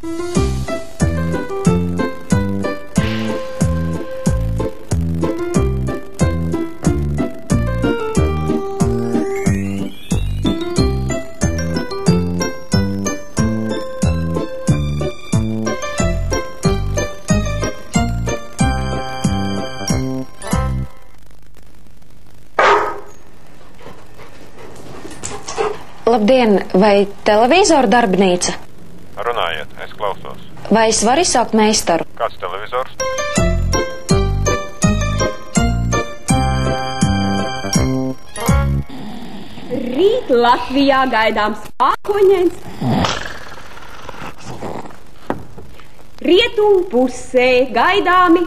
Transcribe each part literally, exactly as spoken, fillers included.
Labdien, vai televizoru darbnīca? Runājiet, es klausos. Vai es varu izsaukt meistaru? Kāds televizors? Rīt Latvijā gaidāms mākoņains. Rietumu pusē gaidāmi.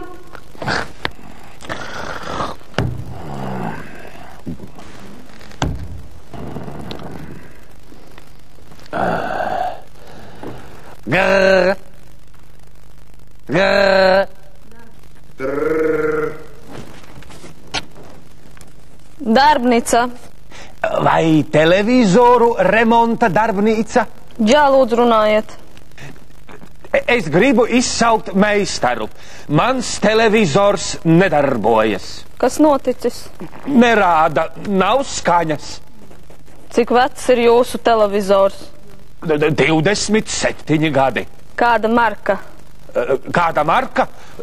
Grrr. Grrr. Darbnīca. Vai televizoru remonta darbnīca? Jā, lūdzu, runājiet. Es gribu izsaukt meistaru. Mans televizors nedarbojas. Kas noticis? Nerāda, nav skaņas. Cik vecs ir jūsu televizors? divdesmit septiņi gadi. Kāda marka? Kāda marka?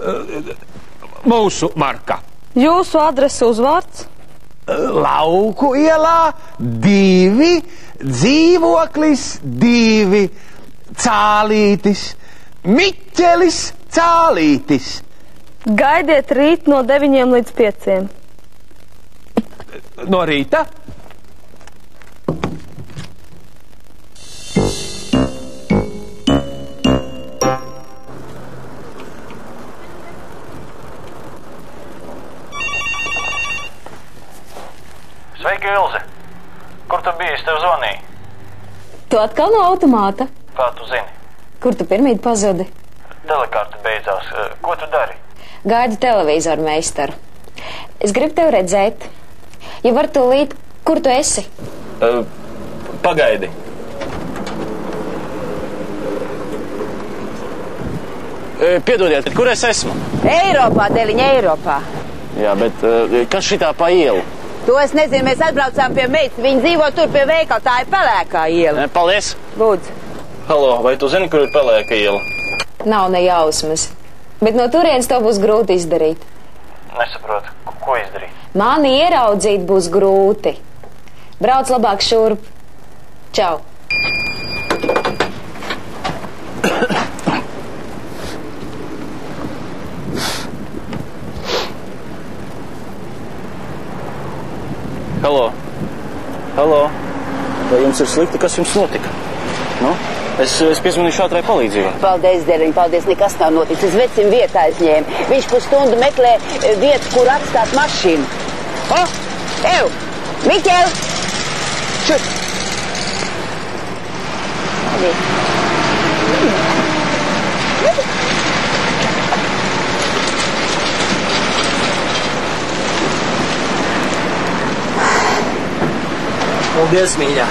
Mūsu marka. Jūsu adrese uzvārds? Lauku ielā divi, dzīvoklis divi, Cālītis, Miķelis Cālītis. Gaidiet rīt no deviņiem līdz pieciem. No rīta? Sveiki, Ilze! Kur tu biji? Es tev zvanīju. Tu atkal no automāta? Kā tu zini? Kur tu pirmīt pazudi? Telekārta beidzās. Ko tu dari? Gaidu televizoru meistaru. Es gribu tevi redzēt. Ja var tūlīt, kur tu esi? Uh, pagaidi. Uh, piedodiet, kur es esmu? Eiropā, Deliņa, Eiropā. Jā, bet uh, kas šitā pa ielu? To es nezinu, mēs atbraucām pie meitas. Viņa dzīvo tur pie veikala, tā ir Pelēkā iela. Paldies. Lūdzu. Halo, vai tu zini, kur ir Pelēka iela? Nav ne jausmas. Bet no turienes to būs grūti izdarīt. Nesaprotu, ko izdarīt? Mani ieraudzīt būs grūti. Brauc labāk šurp. Čau. Halo, halo, vai jums ir slikti, kas jums notika? Nu, es, es piezvanīšu ātrai palīdzībai. Paldies, Deliņa, paldies, nekas nav noticis. Vecim vietā aizņēma. Viņš pusstundu meklē vietu, kur atstāt mašīnu. O, ev, Miķel! Šut! Paldies, mīļā.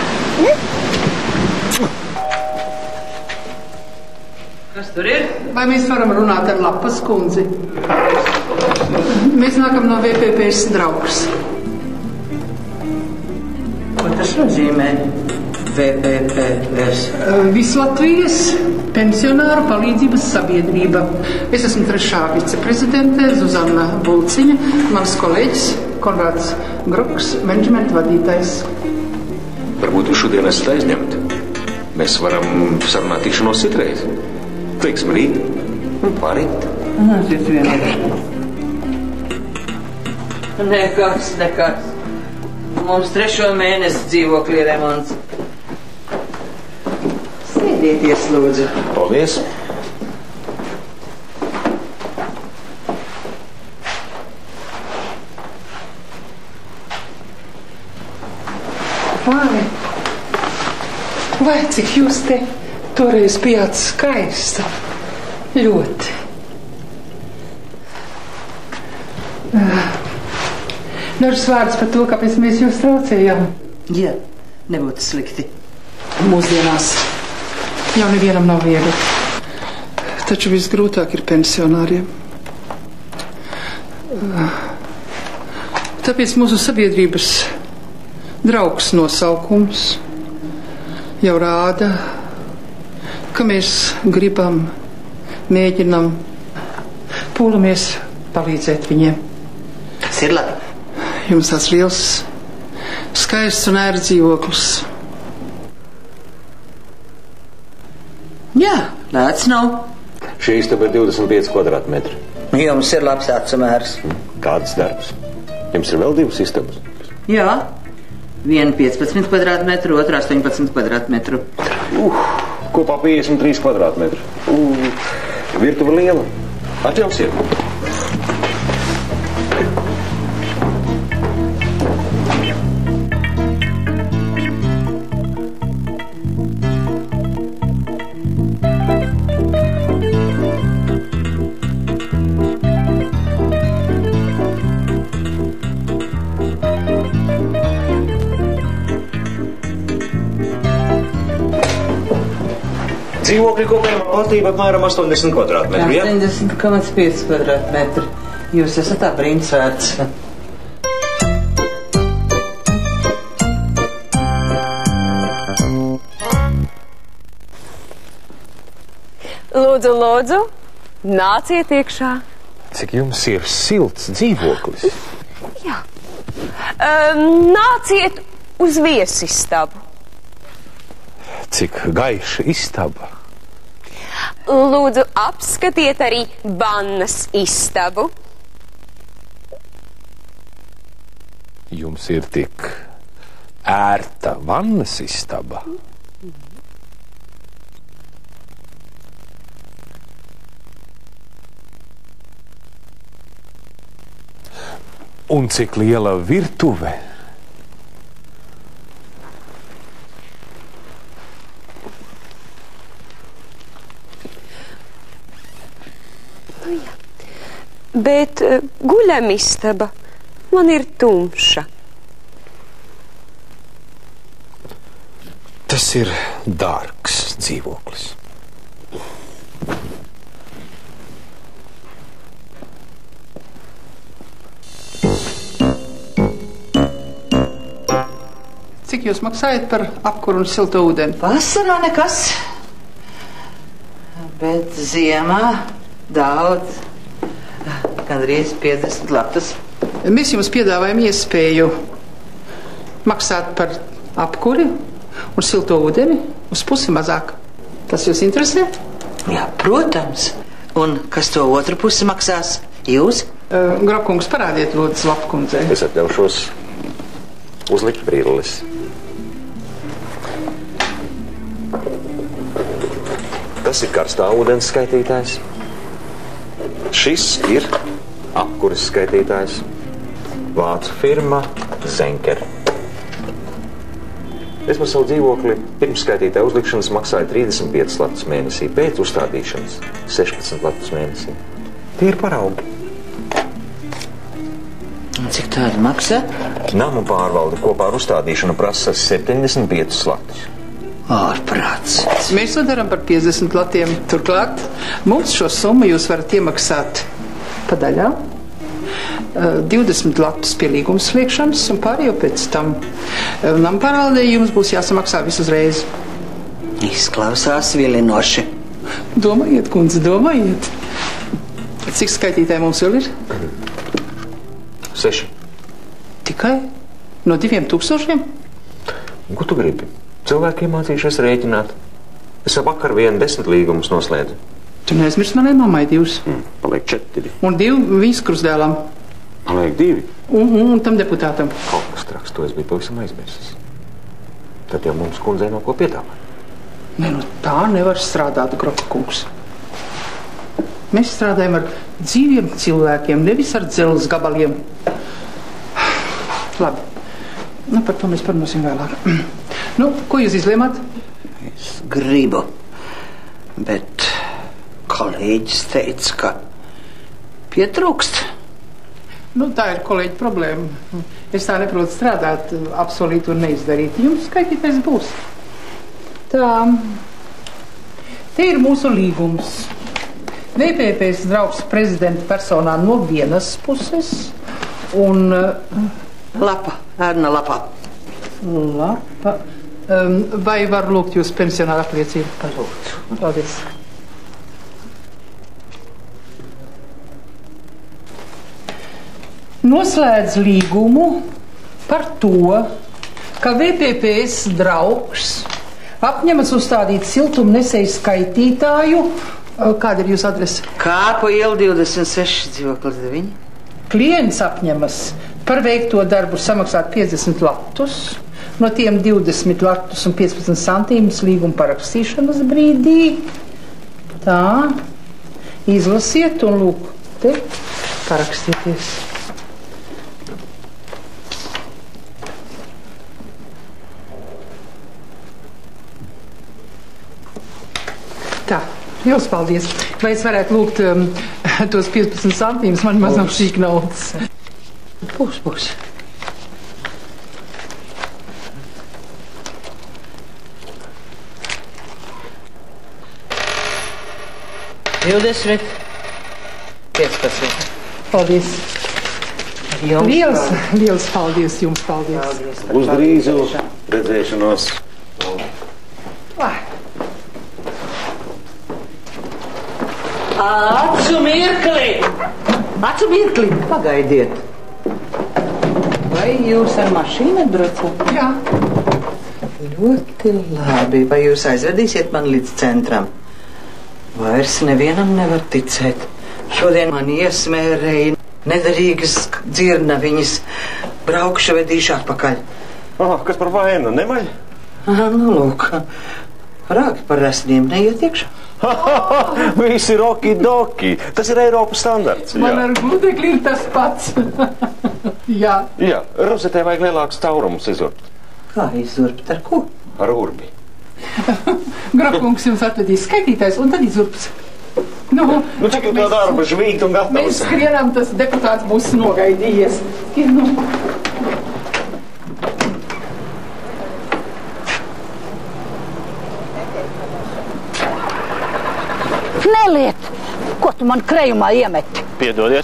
Kas tur ir? Vai mēs varam runāt ar Lapas kundzi? Mēs nākam no V P P S Draugs. Ko tas nozīmē? V P P S? Vislatvijas pensionāru palīdzības sabiedrība. Es esmu trešā viceprezidente Zuzana Bulciņa, mans kolēģis Konrāds Gruks, menedžmenta vadītājs. Varbūt jūs šodien esat aizņemti. Mēs varam sarunāt tikšanos citreiz. Teiksim, rīt un pārīt. Nā, cits vienīgi. Nekas, nekas. Mums trešo mēnesi dzīvokļi remonts. Sēdieties, lūdzu. Paldies. Vai, vai cik jūs te toreiz bijāt skaista? Ļoti. Dažs vārds par to, kāpēc mēs jūs traucējām. Jā, nebūtu slikti. Mūsdienās jau nevienam nav viegli. Taču visgrūtāk ir pensionāriem. Tāpēc mūsu sabiedrības draugs nosaukums jau rāda, ka mēs gribam, mēģinam, pūlamies palīdzēt viņiem. Tas ir labi. Jums tas liels, skaists un ērts dzīvoklis. Jā, lēts nav. Šī istaba ir divdesmit pieci kvadrātmetri. Jums ir labs atsumērs. Kāds darbs? Jums ir vēl divas istabas? Jā. Viena piecpadsmit kvadrātmetru, otra astoņpadsmit kvadrātmetru. Uh, kopā piecdesmit trīs kvadrātmetri. Uh, virtuve liela. Atļausiet. Dzīvokļi kopējumā platība apmēram astoņdesmit kvadrātmetru, ja? astoņdesmit komats pieci kvadrātmetri. Jūs esat tā brīnsvērts. Lūdzu, lūdzu, nāciet iekšā. Cik jums ir silts dzīvoklis? Jā. Um, nāciet uz viesistabu. Cik gaiša istaba? Lūdzu, apskatiet arī vannas istabu. Jums ir tik ērta vannas istaba? Un cik liela virtuve? Bet uh, guļamistaba man ir tumša. Tas ir dārgs dzīvoklis. Cik jūs maksājat par apkuru un siltu ūdeni? Vasarā nekas, bet ziemā daudz. Gandrīz piecdesmit latus. Mēs jums piedāvājam iespēju maksāt par apkuri un silto ūdeni uz pusi mazāk. Tas jūs interesē? Jā, protams. Un kas to otru pusi maksās? Jūs? Uh, Grokungs, parādiet lūdzu Lapkundzei. Es atļaušos uzlikt brilles. Tas ir karstā ūdens skaitītājs. Šis ir apkuras skaitītājs. Vācu firma Zenker. Es par savu dzīvokli pirms skaitītāja uzlikšanas maksāju trīsdesmit piecas latus mēnesī, pēc uzstādīšanas sešpadsmit latus mēnesī. Tie ir paraugi. Un cik tāda maksā? Namu pārvalde kopā ar uzstādīšanu prasa septiņdesmit piecas latus. Ārprāts. Mēs to darām par piecdesmit latiem. Turklāt mums šo summu jūs varat iemaksāt pa daļām. divdesmit latus pie līguma slēgšanas un pārējo pēc tam. Nama pārvaldē jums būs jāsamaksā visu uzreiz. Izklausās vilinoši. Domājiet, kundze, domājiet. Cik skaitītāji mums vēl ir? Seši. Tikai? No diviem tūkstošiem? Ko tu gribi? Cilvēki iemācījušies rēķināt. Es jau vakar vienu desmit līgumus noslēdzu. Tu neaizmirst manai mammai divus. Mm, paliek četri. Un divi viņas krustdēlam. Paliek divi. Un, un, un tam deputātam. Kaut kas traks, to es biju pavisam aizmirsis. Tad jau mums kundzei nav ko piedāvāt. Nē, nu tā nevar strādāt, Groka kungs. Mēs strādājam ar dzīviem cilvēkiem, nevis ar dzelzs gabaliem. Labi. Nu, par to mēs parunāsim vēlāk. Nu, ko jūs izlēmāt? Es gribu, bet kolēģis teica, ka pietrūkst. Nu, tā ir kolēģi problēma. Es tā neprotu strādāt, apsolīt un neizdarīt. Jums skaitītais būs. Tā. Te ir mūsu līgums. V P P S draugs prezidenta personā no vienas puses un... Lapa, ērna lapā. Lapa. Um, vai var lūgt jūs pensionāru apliecību? Lūdzu. Paldies. Noslēdz līgumu par to, ka V P P S draugs apņemas uzstādīt siltumnesēju skaitītāju. Kāda ir jūsu adrese? Kāpu iela divdesmit seši, dzīvoklis deviņi. Klients apņemas par veikto darbu samaksāt piecdesmit latus, no tiem divdesmit latus un piecpadsmit santīmus līguma parakstīšanas brīdī. Tā, izlasiet un lūk, te parakstieties. Tā, liels paldies. Vai es varētu lūgt um, tos piecpadsmit santīmus, man maz nav šīk naudas. Būs, būs. divdesmit, piecpadsmit. Paldies. Jums Liels, paldies. liels paldies jums, paldies. Paldies. Uz drīzu redzēšanos. Ah. Acu mirkli! Acu mirkli! Pagaidiet! Vai jūs ar mašīnu braucat? Jā. Ļoti labi. Vai jūs aizvedīsiet mani līdz centram? Vairs nevienam nevar ticēt. Šodien man iesmērēja nedarīgas dzirnaviņas. Braukšu vedīšu atpakaļ. Oh, kas par vainu? Nemaļ? Aha, nu lūk. Rāgi par resniem neiet iekšā. Visi roki-doki. Tas ir Eiropas standarts. Man ar gludekli ir tas pats. Jā. Jā, rozetē vajag lielāks caurums izurbt. Kā izurbt? Ar ko? Ar urbi. Grafkungs jums atvedīs skaitītājs un tad izurps. Nu, nu cik jau tā darba žvīt un gatavs? Mēs skrienam, tas deputāts būs nogaidījies. Nu. Neliet! Ko tu man krējumā iemeti? Piedodiet.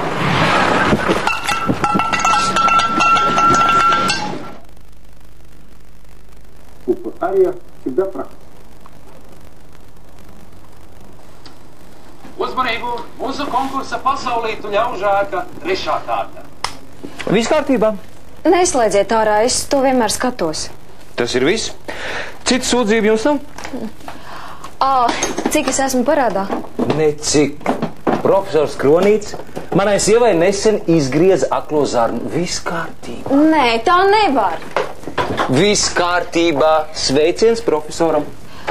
Uzmanību! Mūsu konkursa pasaulītu ļaužāka trešā kārta. Viss kārtībā? Neslēdziet ārā, es to vienmēr skatos. Tas ir viss. Citu sūdzību jums nav? Ā, cik es esmu parādā? Necik. Profesors Kronīts manai sievai nesen izgrieza aklo zarnu. Viss kārtībā. Nē, tā nevar. Viss kārtībā. Sveiciens profesoram.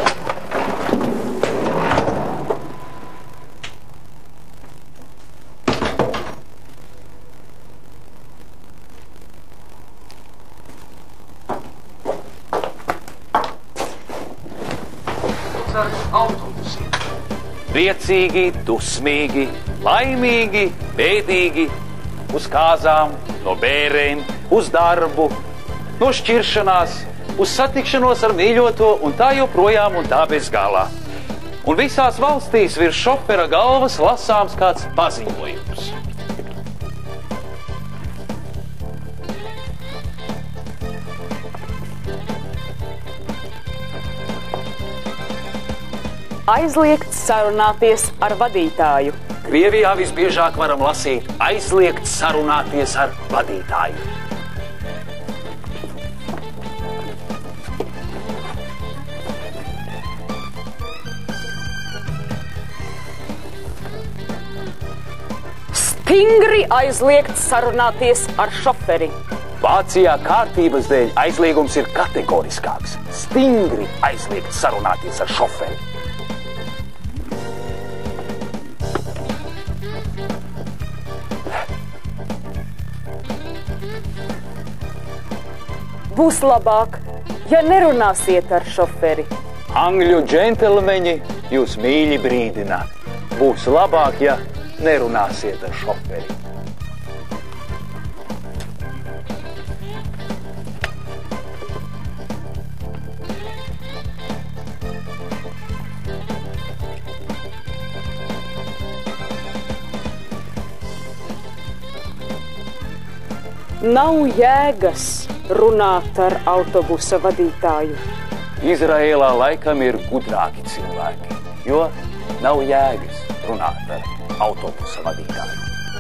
Priecīgi, dusmīgi, laimīgi, bēdīgi, uz kāzām, no bērēm, uz darbu, no šķiršanās, uz satikšanos ar mīļoto un tā joprojām un tā bez galā. Un visās valstīs virs šofera galvas lasāms kāds paziņojums. Aizliegts sarunāties ar vadītāju. Krievijā visbiežāk varam lasīt aizliegts sarunāties ar vadītāju. Stingri aizliegts sarunāties ar šoferi. Vācijā kārtības dēļ aizliegums ir kategoriskāks. Stingri aizliegts sarunāties ar šoferi. Būs labāk, ja nerunāsiet ar šoferi. Angļu džentelmeņi jūs mīļi brīdina. Būs labāk, ja nerunāsiet ar šoferi. Nav jēgas runāt ar autobusa vadītāju. Izraēlā laikam ir gudrāki cilvēki, jo nav jēgas runāt ar autobusa vadītāju.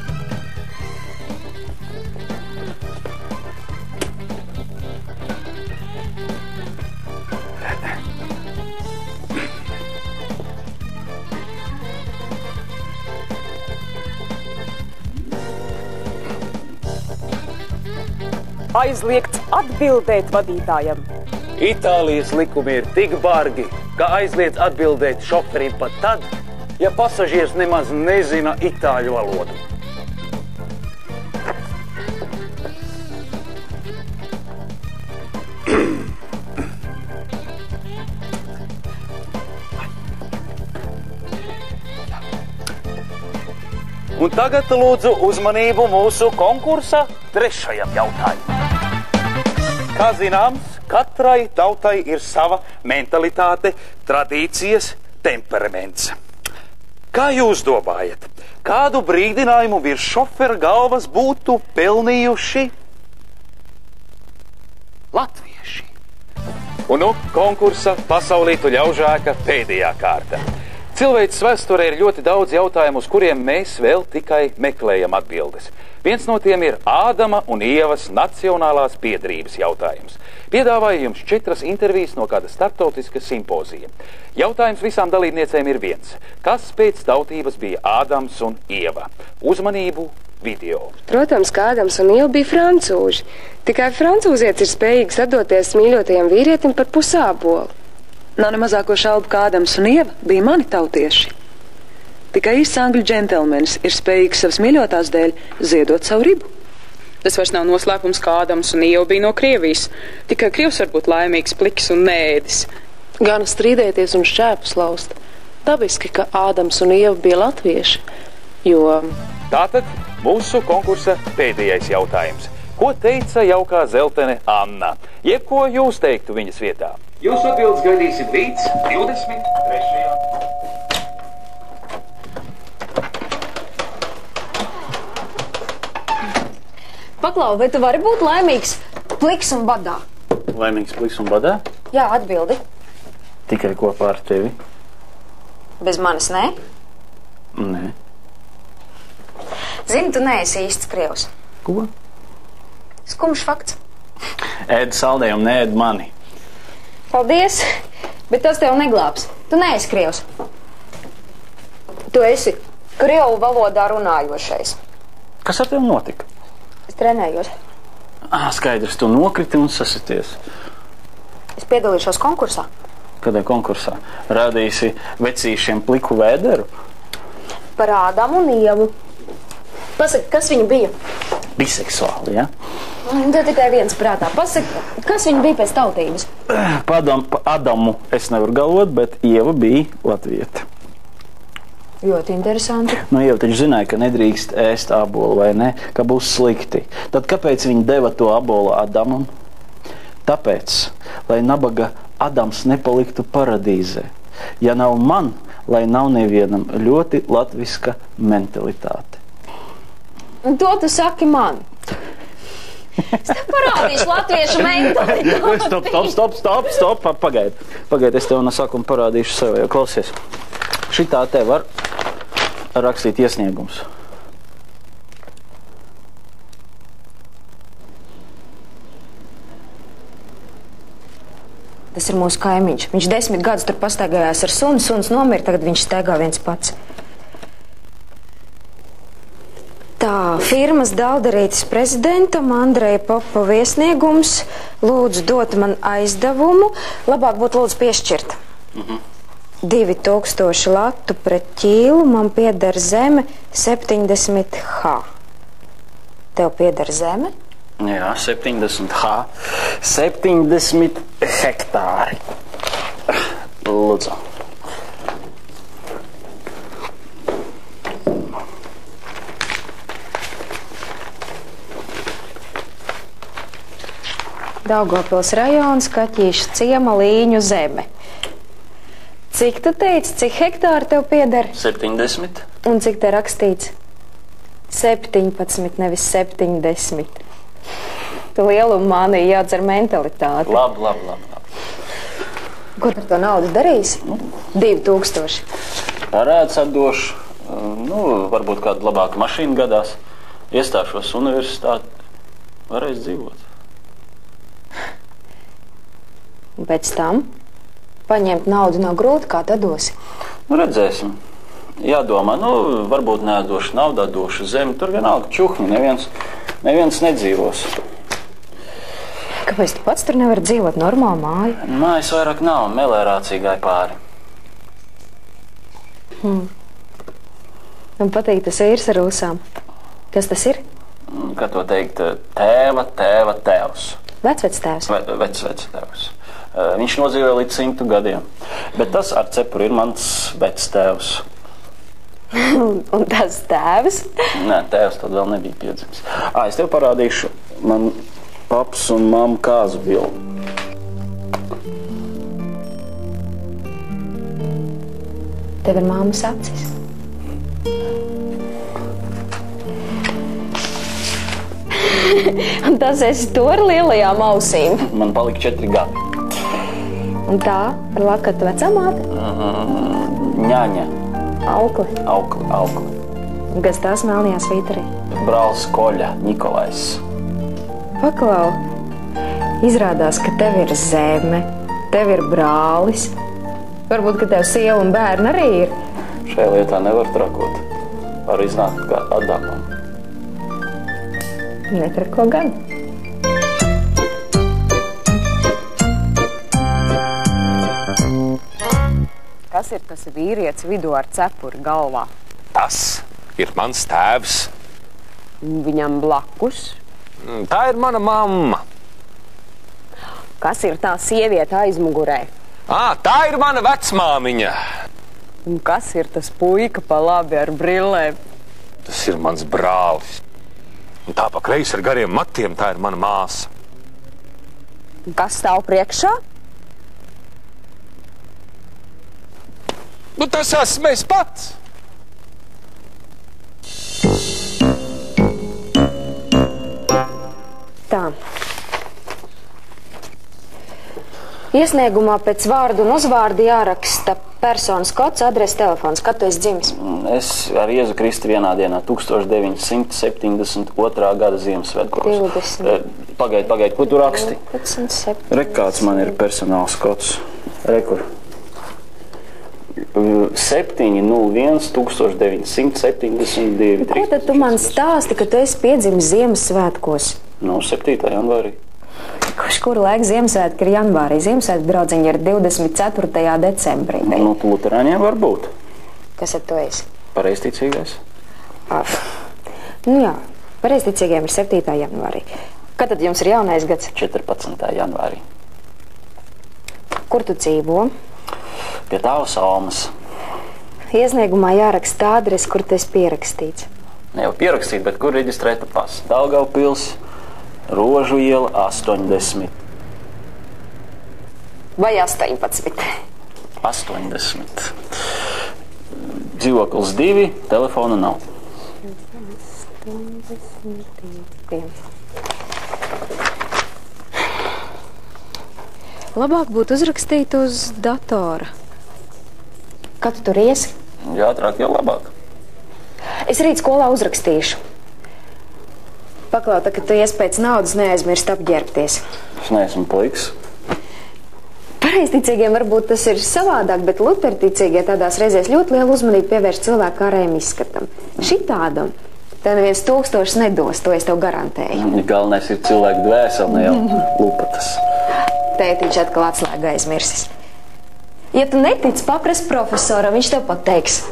Aizliegts atbildēt vadītājam. Itālijas likumi ir tik bargi, ka aizliedz atbildēt šoferim pat tad, ja pasažieris nemaz nezina itāļu valodu. Un tagad lūdzu uzmanību mūsu konkursa trešajam jautājumam. Kā zināms, katrai tautai ir sava mentalitāte, tradīcijas, temperaments. Kā jūs domājat, kādu brīdinājumu virs šofera galvas būtu pelnījuši latvieši? Un nu konkursa pasaulītu ļaužāka pēdējā kārta. Cilvēces vēsturē ir ļoti daudz jautājumu, uz kuriem mēs vēl tikai meklējam atbildes. Viens no tiem ir Ādama un Ievas nacionālās piederības jautājums. Piedāvāju jums četras intervijas no kāda starptautiska simpozija. Jautājums visām dalībniecēm ir viens. Kas pēc tautības bija Ādams un Ieva? Uzmanību, video. Protams, ka Ādams un Ieva bija francūži. Tikai francūzietis ir spējīgs atdoties mīļotajam vīrietim par pusābolu. Nav ne mazāko šaubu, kā Ādams un Ieva bija mani tautieši. Tikai īsts angļu džentelmenis ir spējīgs savas mīļotās dēļ ziedot savu ribu. Tas vairs nav noslēpums, kā Ādams un Ieva bija no Krievijas. Tikai Krievs var būt laimīgs, pliks un neēdis. Gan strīdēties un šķēpus laust. Dabiski, ka Ādams un Ieva bija latvieši, jo... Tātad mūsu konkursa pēdējais jautājums. Ko teica jaukā zeltene Anna? Jeb ko jūs teiktu viņas vietā? Jūs atbildes gaidīsim līdz divdesmit trešajam Paklau, vai tu vari būt laimīgs pliks un badā? Laimīgs pliks un badā? Jā, atbildi. Tikai kopā ar tevi? Bez manis, nē? Nē. Zini, tu neesi īsts krievs. Ko? Skumjš fakts. Ēd saldējumu, neēd mani. Paldies, bet tas tev neglābs. Tu neesi krievs. Tu esi krievu valodā runājošais. Kas ar tevi notika? Es trenējos. Ah, skaidrs, tu nokriti un sasities. Es piedalīšos konkursā. Kādā konkursā? Rādīsi vecīšiem pliku vēderu? Par Ādamu un Ievu. Pasaki, kas viņi bija? Biseksuāli, ja? Tev tikai viens prātā. Pasaki, kas viņi bija pēc tautības? Pa Adam, pa Adamu es nevaru galvot, bet Ieva bija latvieta. Ļoti interesanti. Nu, Ieva taču zināja, ka nedrīkst ēst abolu, vai ne? Ka būs slikti. Tad kāpēc viņi deva to abolu Adamam? Tāpēc, lai nabaga Adams nepaliktu paradīzē. Ja nav man, lai nav nevienam, ļoti latviska mentalitāte. Un to tu saki man. Es tev parādīšu latviešu mentalitāti. Stop, stop, stop, stop, stop, pagaid. Pagaid, es tev no sākuma parādīšu sev, jo klausies. Šitā te var rakstīt iesniegums. Tas ir mūsu kaimiņš. Viņš desmit gadus tur pastaigājās ar sunu, suns nomira, tagad viņš staigā viens pats. Tā, firmas Daudarītes prezidentam Andreja Popova iesniegums. Lūdzu, dot man aizdevumu. Labāk būtu lūdzu piešķirt. Mhm. Divi tūkstoši latu pret ķīlu, man pieder zeme septiņdesmit ha. Tev pieder zeme? Jā, septiņdesmit ha. septiņdesmit hektāri. Lūdzu. Daugavpils rajons, Kaķīša ciema, Līņu zeme. Cik tu teici, cik hektāri tev pieder? septiņdesmit. Un cik te rakstīts? septiņpadsmit, nevis septiņdesmit. Tu lielumu mānī jādzer mentalitāti. Labi, labi, labi. labi. Ko ar to naudu darīsi? Divi tūkstoši. Parēdz atdošu. Nu, varbūt kādu labāku mašīnu gadās. Iestāšos universitāti. Varēs dzīvot. Pēc tam paņemt naudu nav grūti, kā tad dosi? Nu, redzēsim. Jādomā, nu, varbūt neatdošu naudu, atdošu zemi. Tur vienalga čuhni, neviens, neviens nedzīvos. Kāpēc tu pats tur nevar dzīvot normālu māju? Mājas vairāk nav, melērācija gāja pāri. Hmm. Man patīk tas īrs ar ūsām. Kas tas ir? Kā to teikt, tēva, tēva, tēvs. Vecvec tēvs? Ve, vec, vec tēvs. Viņš nodzīvoja līdz simtu gadiem. Bet tas ar cepuru ir mans vec tēvs. un, un tas tēvs? Nē, tēvs tad vēl nebija piedzimis. Ā, es tev parādīšu man paps un mamma kāzu bildi. Tev ir māmas acis. Un tas esi to ar lielajām ausīm. Man palika četri gadi. Un tā ar lakatu vecamāti? Mm, ņaņa. Aukli. Aukli, aukli. Un kas tās melnajā svītarī? Brālis Koļa, Nikolais. Paklau, izrādās, ka tev ir zeme, tev ir brālis. Varbūt, ka tev sieva un bērni arī ir. Šajā lietā nevar trakot. Var iznākt kā Adamam. Netrako gan. Kas ir tas vīrietis vidū ar cepuri galvā? Tas ir mans tēvs. Viņam blakus? Tā ir mana mamma. Kas ir tā sieviete aizmugurē? Ā, tā ir mana vecmāmiņa. Un kas ir tas puika pa labi ar brillēm? Tas ir mans brālis. Un tā pa kreisi ar gariem matiem, tā ir mana māsa. Un kas stāv priekšā? Nu, tas esmu es pats. Tā. Iesniegumā pēc vārdu un uzvārdu jāraksta personas kods, adrese, telefons. Kad tu esi dzimis? Es ar Jēzu Kristu vienā dienā, tūkstoš deviņi simti septiņdesmit otrā gada Ziemassvētkos. divdesmit. Pagaid, pagaid, ko tu raksti? divdesmit. Re, kāds man ir personāls kods. Rekur. septiņi nulle viens tūkstoš deviņi simti septiņdesmit divi. Ko tad tu man stāsti, ka tu esi piedzimis Ziemassvētkos? No septītā janvārī. Kurš kuru laiku Ziemassvētki ir janvārī? Ziemassvētku draudziņi ir divdesmit ceturtajā decembrī. Nu, luterāņiem var būt. Kas ar to esi? Pareizticīgais. Ah. Nu jā, pareizticīgiem ir septītā janvārī. Kad tad jums ir jaunais gads? četrpadsmitā janvārī. Kur tu dzīvo? Pie tavas Almas. Iesniegumā jāraksta adrese, kur tu esi pierakstīts. Ne jau pierakstīt, bet kur reģistrēta pasta? Daugavpils, Rožu iela astoņdesmit. Vai astoņpadsmit? astoņdesmit. Dzīvoklis divi, telefona nav. Labāk būtu uzrakstīt uz datora. Kad tu tur iesi? Jā, ātrāk, jau labāk. Es rīt skolā uzrakstīšu. Paklau, tā, ka tu ies pēc naudas, neaizmirst apģērbties. Es neesmu pliks. Pareizticīgiem varbūt tas ir savādāk, bet luterticīgie tādās reizēs ļoti lielu uzmanību pievērš cilvēku ārējiem izskatam. Šitādam tev neviens tūkstošs nedos, to es tev garantēju. Galvenais ir cilvēku dvēseli, ne jau lupatas. Tētiņš atkal atslēga aizmirsis. Ja tu netici, paprast profesoram, viņš tev pateiks.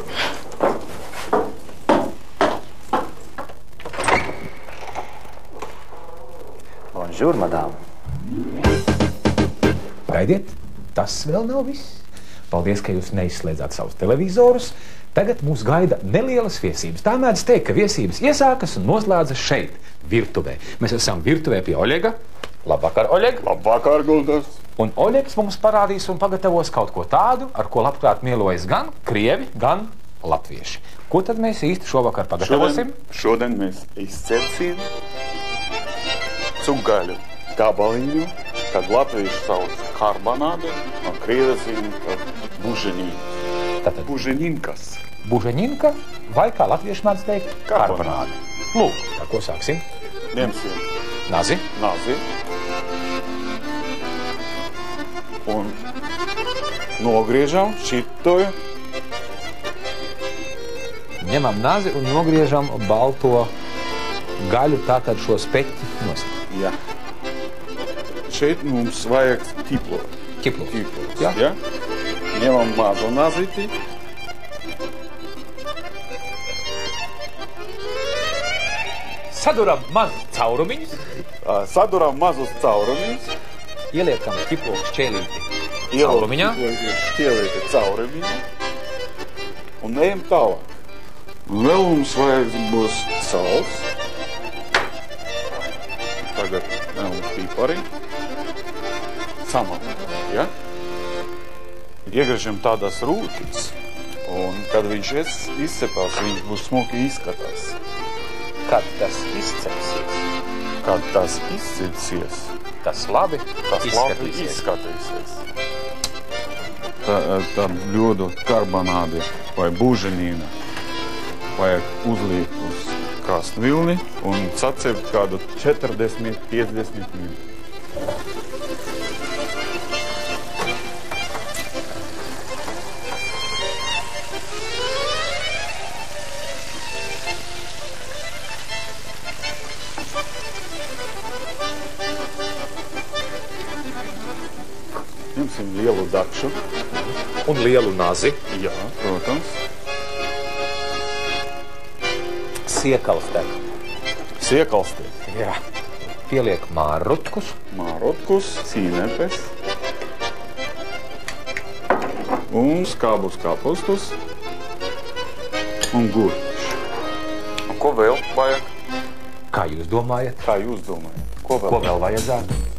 Bonjour, madame. Gaidiet, tas vēl nav viss. Paldies, ka jūs neizslēdzāt savus televizorus. Tagad mūs gaida nelielas viesības. Tā mēdz teikt, ka viesības iesākas un noslēdzas šeit, virtuvē. Mēs esam virtuvē pie Oļega. Labvakar, Oļeg. Labvakar, Guldas. Un Oļegs mums parādīs un pagatavos kaut ko tādu, ar ko labprāt mielojas gan krievi, gan latvieši. Ko tad mēs īsti šovakar pagatavosim? Šodien, šodien mēs izcepsim cukgaļu gabaliņu, kad latvieši sauc karbonādi, un krievi zina, ka buženīna. Tātad buženinkas. Buženinka vai, kā latvieši mēdz teikt, karbonādi. Lūk, ar ko sāksim? Ņemsim nazi. Nazi. Un nogriežam šitoju. Ņemam nazi un nogriežam balto gaļu, tātad šo speķi nost. Jā. Šeit mums vajag ķiplo. Ķiplo. Ķiplos, Jā. jā. Ņemam mazo naziti. Saduram mazus caurumiņus. Saduram mazus caurumiņus. Ieliekam ķiplo šķēlīti caurumiņā. Ieliekam šķēlīti caurumiņā. Un ejam tālāk. Un vēl mums vajag būs sals. Tagad ejam pipari. Samat, ja? Iegriežam tādās rūtis. Un kad viņš izcepās, viņš būs smuki izskatās. Kad tas izcepsies? Kad tas izcepsies. Tas labi Tas labi izskatīsies. Tā, tā bļodu karbonādi vai buženīna vajag uzliekt uz krastvilni un sacept kādu četrdesmit līdz piecdesmit minūtes. Ņemsim lielu dakšu. Un lielu nazi. Jā, protams. Siekalstēt. Siekalstēt. Jā. Pieliek mārrutkus. Mārrutkus, cīnepes. Un skābus kapustus. Un gurķus. Un ko vēl vajag? Kā jūs domājat? Kā jūs domājat? Ko vēl, Ko vēl vajadzētu?